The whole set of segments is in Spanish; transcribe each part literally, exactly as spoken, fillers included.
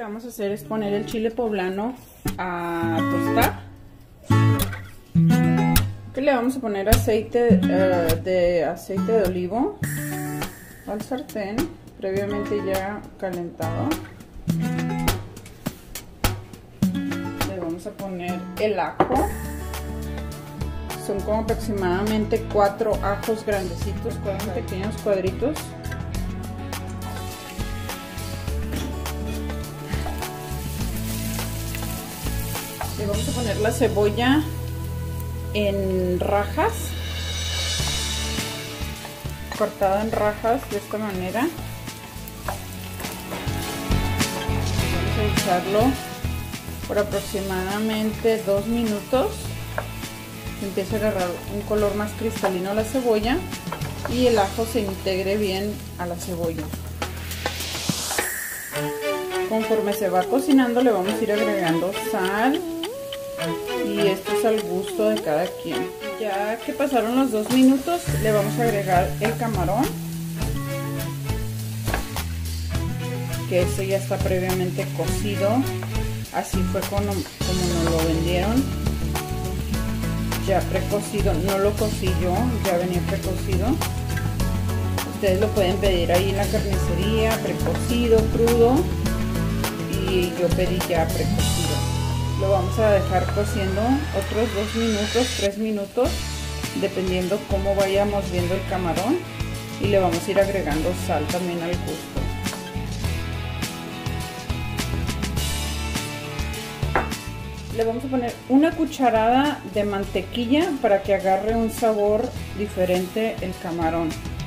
vamos a hacer es poner el chile poblano a tostar. Que le vamos a poner aceite uh, de aceite de olivo al sartén previamente ya calentado. Le vamos a poner el ajo. Son como aproximadamente cuatro ajos grandecitos, cuatro pequeños cuadritos. Le vamos a poner la cebolla en rajas, cortada en rajas de esta manera. Vamos a echarlo por aproximadamente dos minutos. Empieza a agarrar un color más cristalino la cebolla y el ajo se integre bien a la cebolla. Conforme se va cocinando le vamos a ir agregando sal y esto es al gusto de cada quien. Ya que pasaron los dos minutos le vamos a agregar el camarón, que este ya está previamente cocido, así fue como, como nos lo vendieron. Ya precocido, no lo cocí yo, ya venía precocido. Ustedes lo pueden pedir ahí en la carnicería, precocido, crudo, y yo pedí ya precocido. Lo vamos a dejar cociendo otros dos minutos, tres minutos, dependiendo cómo vayamos viendo el camarón, y le vamos a ir agregando sal también al gusto. Le vamos a poner una cucharada de mantequilla para que agarre un sabor diferente el camarón.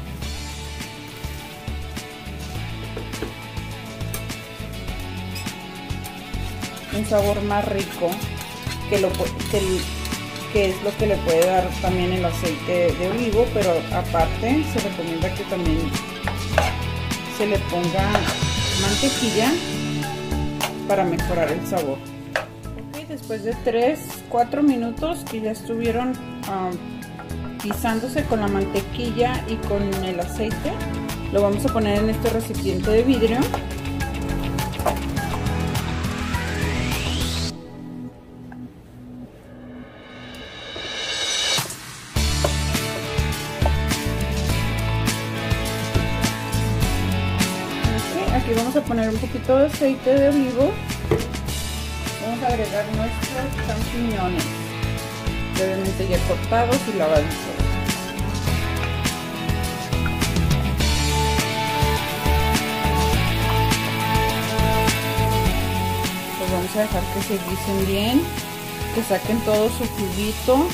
Un sabor más rico que, lo, que, que es lo que le puede dar también el aceite de olivo, pero aparte se recomienda que también se le ponga mantequilla para mejorar el sabor. Después de tres cuatro minutos que ya estuvieron um, guisándose con la mantequilla y con el aceite, lo vamos a poner en este recipiente de vidrio. Okay, aquí vamos a poner un poquito de aceite de olivo. Vamos a agregar nuestros champiñones, previamente ya cortados y lavaditos. Los vamos a dejar que se guisen bien, que saquen todo su juguito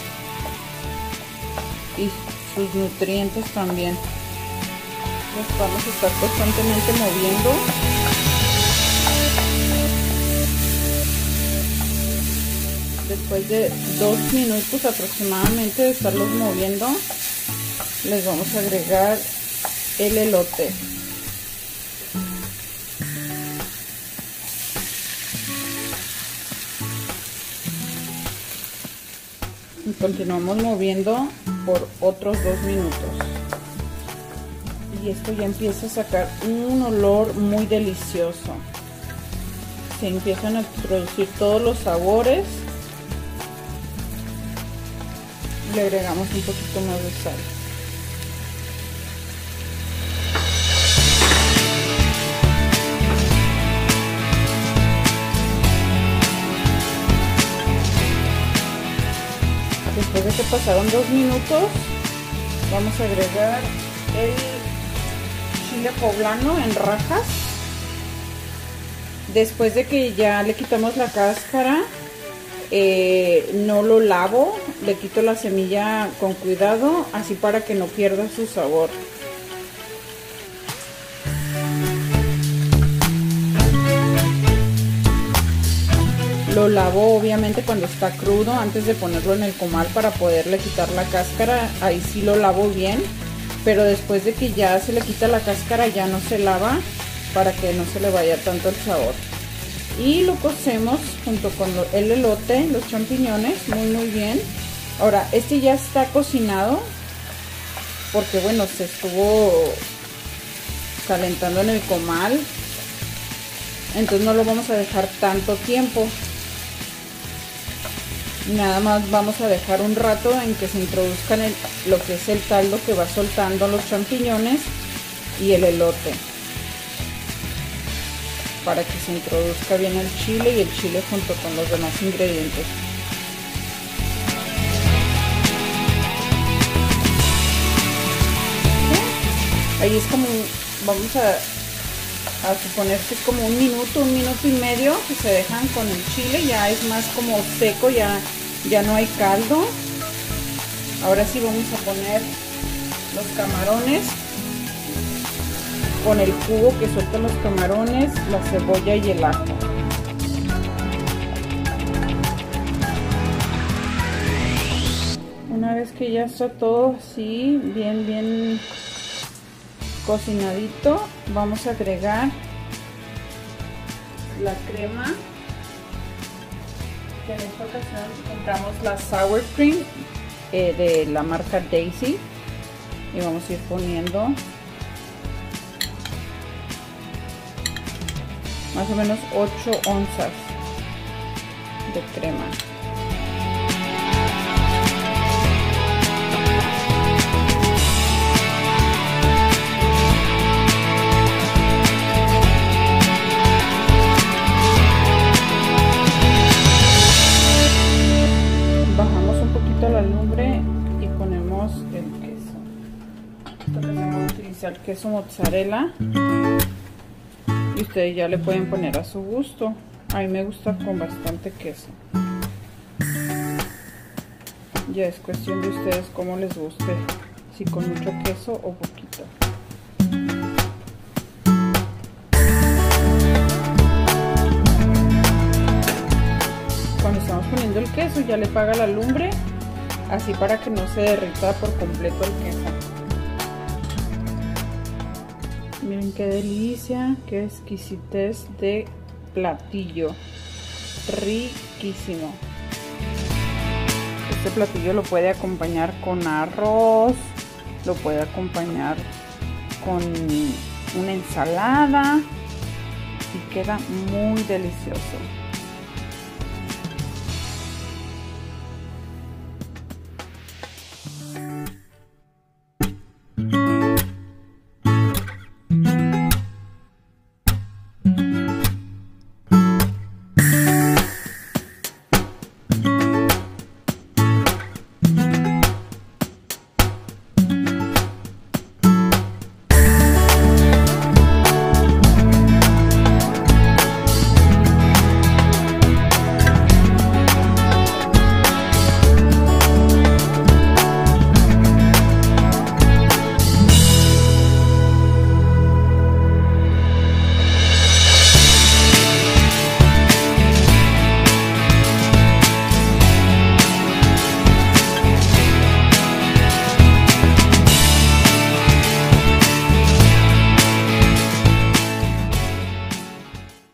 y sus nutrientes también. Los vamos a estar constantemente moviendo. Después de dos minutos aproximadamente de estarlos moviendo, les vamos a agregar el elote. Y continuamos moviendo por otros dos minutos. Y esto ya empieza a sacar un olor muy delicioso. Se empiezan a introducir todos los sabores. Le agregamos un poquito más de sal. Después de que pasaron dos minutos, vamos a agregar el chile poblano en rajas. Después de que ya le quitamos la cáscara, Eh, no lo lavo, le quito la semilla con cuidado, así para que no pierda su sabor. Lo lavo obviamente cuando está crudo, antes de ponerlo en el comal para poderle quitar la cáscara, ahí sí lo lavo bien, pero después de que ya se le quita la cáscara ya no se lava para que no se le vaya tanto el sabor. Y lo cocemos junto con el elote, los champiñones, muy muy bien. Ahora este ya está cocinado porque bueno, se estuvo calentando en el comal entonces no lo vamos a dejar tanto tiempo. Nada más vamos a dejar un rato en que se introduzcan el, lo que es el caldo que va soltando los champiñones y el elote, para que se introduzca bien el chile y el chile junto con los demás ingredientes. ¿Sí? Ahí es como, vamos a, a suponer que es como un minuto, un minuto y medio que se dejan con el chile, ya es más como seco, ya, ya no hay caldo. Ahora sí vamos a poner los camarones con el jugo que sueltan los camarones, la cebolla y el ajo. Una vez que ya está todo así, bien, bien cocinadito, vamos a agregar la crema, que en esta ocasión compramos la sour cream eh, de la marca Daisy, y vamos a ir poniendo más o menos ocho onzas de crema. Bajamos un poquito la lumbre y ponemos el queso. Esta vez vamos a utilizar queso mozzarella. Y ustedes ya le pueden poner a su gusto. A mí me gusta con bastante queso. Ya es cuestión de ustedes cómo les guste, si con mucho queso o poquito. Cuando estamos poniendo el queso ya le apaga la lumbre, así para que no se derrita por completo el queso. Miren qué delicia, qué exquisitez de platillo, riquísimo. Este platillo lo puede acompañar con arroz, lo puede acompañar con una ensalada y queda muy delicioso.